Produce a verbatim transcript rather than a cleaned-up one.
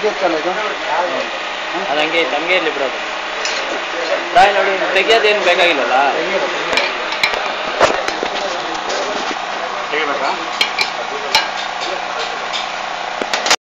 ಬಿದ್ದಿತ್ತಲ್ಲ ಇದು ಅದು ಹಂಗೆ ಇತ್ತು, ಹಂಗೆ ಇರಲಿ ಬಿಡೋದು. ರಾಯ್ ನೋಡಿ ತೆಗಿಯೋದೇನು ಬೇಕಾಗಿಲ್ಲಲ್ಲ. ತೆಗಿಬೇಕಾ?